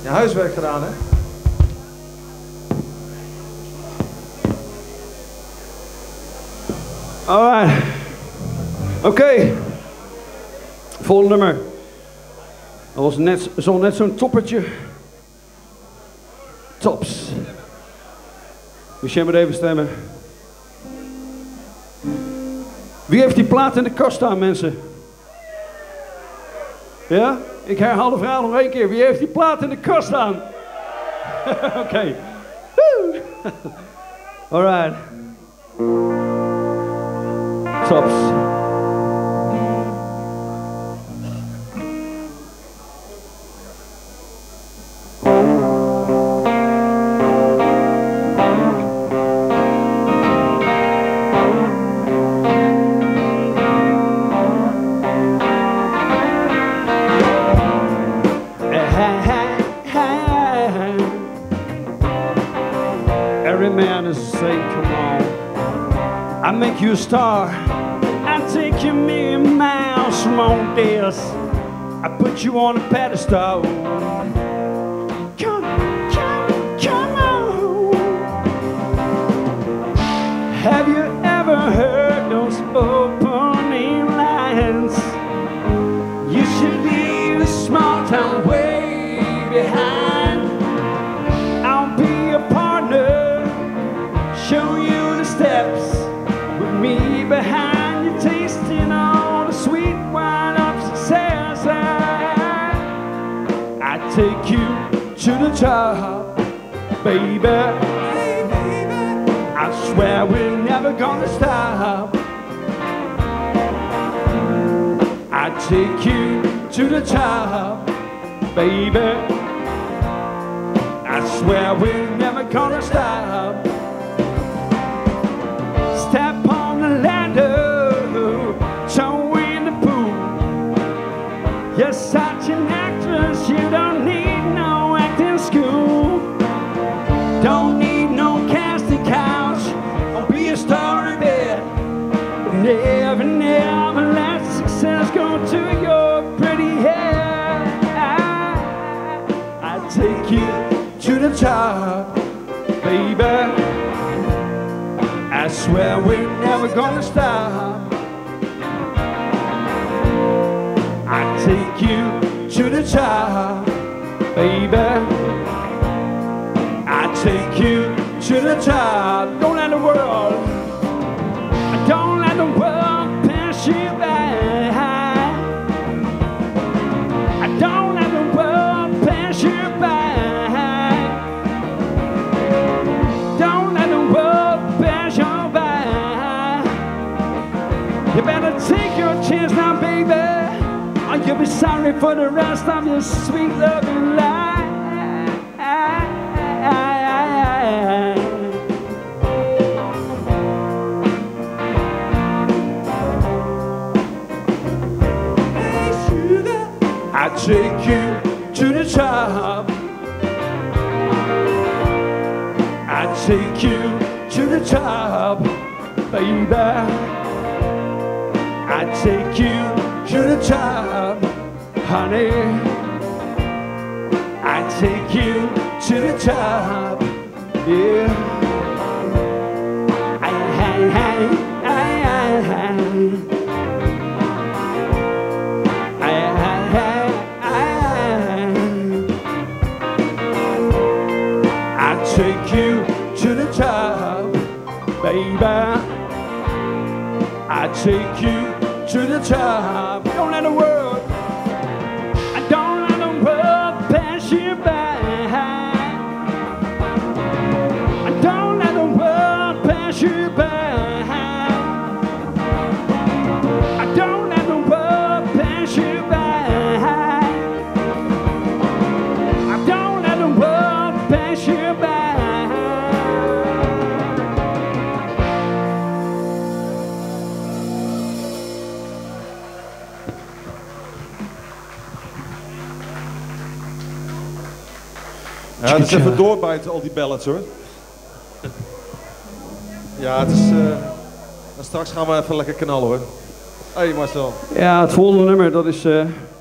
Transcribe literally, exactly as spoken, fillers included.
Je huiswerk gedaan, hè? Alright. Oké. Okay. Volgende nummer. Dat was net zo'n net zo'n toppertje. Tops. Michel moet even stemmen. Wie heeft die plaat in de kast staan, mensen? Ja? Ik herhaal de vraag nog één keer. Wie heeft die plaat in de kast staan? Oké. Okay. Alright. Tops. Every man is saying, come on, I make you a star, I take you a million miles from on this, I put you on a pedestal. Come, come, come on. Have you ever heard those opening lines? You should leave the small town way behind. I'll be a partner, show you the steps, with me behind you, tasting all the sweet wine of success. I, I take you to the top, baby. I swear we're never gonna stop. I take you to the top, baby. I swear we're never gonna stop. Step on the ladder, toe in the pool. You're such an actress, you don't need no acting school. Don't need no casting couch, don't be a star in bed. Never, never let success go to your pretty hair. I, I take you to the top, baby. I swear we're never gonna stop. I take you to the top, baby. I take you to the top. Don't let the world, don't let the world pass you by. Don't let the world pass you by. Don't let the world pass you by. You better take your chance now, baby, or you'll be sorry for the rest of your sweet loving life. I take you to the top. I take you to the top, baby. I take you to the top, honey. I take you to the top, yeah. I, I, I, I, I, take you to the top, baby. I take you to the top. Don't let the world, don't let the world pass you by. Don't let the world pass you by. Don't let the world pass you by. Don't let the world pass you by. Ja, het is even doorbijten, al die ballads hoor. Ja, het is... Uh, straks gaan we even lekker knallen hoor. Hé hey Marcel. Ja, het volgende nummer, dat is... Uh